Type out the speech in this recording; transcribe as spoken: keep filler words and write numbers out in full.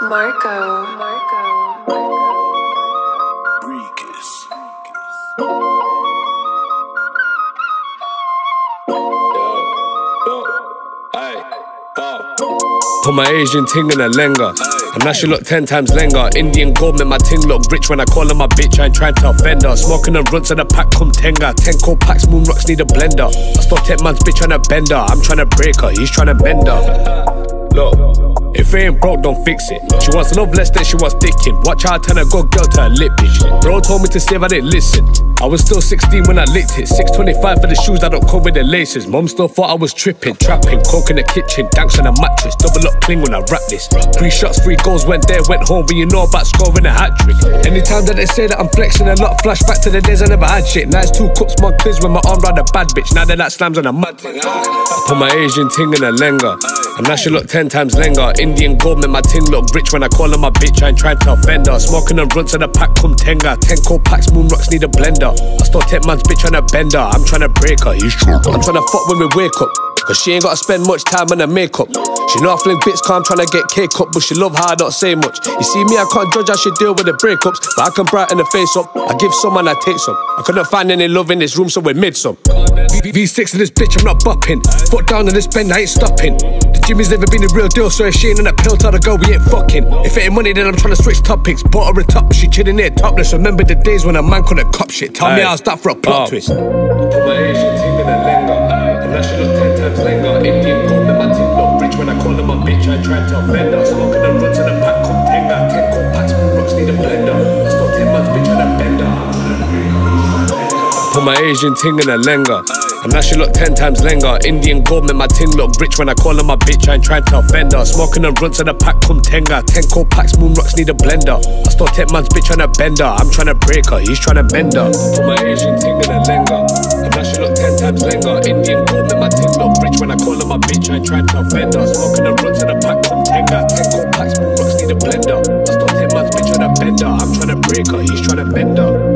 Marco. Marco. Put my Asian ting in a Lehenga, and now she look ten times Lehenga. Indian gold make my ting look rich when I call her my bitch. I ain't trying to offend her. Smoking and runts of the pack come tenga. Ten cold packs, moon rocks need a blender. I stole ten man's bitch on a bender. I'm trying to break her, he's trying to bend her. Look, if it ain't broke, don't fix it. She wants love less than she wants dicking. Watch how I turn a good girl to a lit bitch. Bro told me to save, I didn't listen. I was still sixteen when I licked it. six twenty-five for the shoes that don't come with the laces. Mom still thought I was tripping, trapping, coke in the kitchen, danks on a mattress. Double up cling when I rap this. Three shots, three goals, went there, went home. But you know about scoring a hat trick. Anytime that they say that I'm flexing a lot, flashback to the days I never had shit. Now it's two cups, mud quiz when my arm round a bad bitch. Now they're like slams on a mud thing. I put my Asian ting in a Lehenga, and now she look ten times Lehenga. Indian gold make my ting look rich when I call her my bitch. I ain't trying to offend her. Smoking and runts of the pack come tenga. Ten cold packs, moon rocks need a blender. I stole ten man's bitch on a bender. I'm trying to break her, he's true. I'm trying to fuck when we wake up, cause she ain't gotta spend much time on her makeup. She know I fling bits cause I'm trying to get cake up, but she love how I don't say much. You see me, I can't judge how she deal with the breakups, but I can brighten the face up. I give some and I take some. I couldn't find any love in this room, so we made some. V six in this bitch, I'm not bopping. Foot down in this bend, I ain't stopping. The Jimmy's never been a real deal, so if she ain't on that pill, tell the girl we ain't fucking. If it ain't money, then I'm trying to switch topics. Bought her a top, but she chilling there topless. Remember the days when a man couldn't cop shit. Tell me how's that for a plot oh. twist. Put my Asian ting in a Lehenga, and now she look ten times Lehenga. Indian gold make my ting look rich when I call her my bitch. I ain't trying to offend her. Smoking and runs in the pack come tenga. Ten cold packs, moon rocks need a blender. I stole ten man's bitch on a bender. Put my Asian ting in a Lehenga, and now she look ten times Lehenga. Indian gold make my ting look rich when I call her my bitch. I ain't trying to offend her. Smoking and runts of the pack come tenga. Ten cold packs, moon rocks need a blender. I stole ten man's bitch on a bender. I'm trying to break her, he's trying to bend her. Put my Asian ting in a Lehenga, and now she look ten times Lehenga. Indian gold make my ting look rich when I call her my bitch. I ain't trying to offend her. Smoking and runs of the pack come tenga. Ten cold packs, moon rocks need a blender. I stole ten man's bitch on a bender. I'm trying to break her, he's trying to bend her.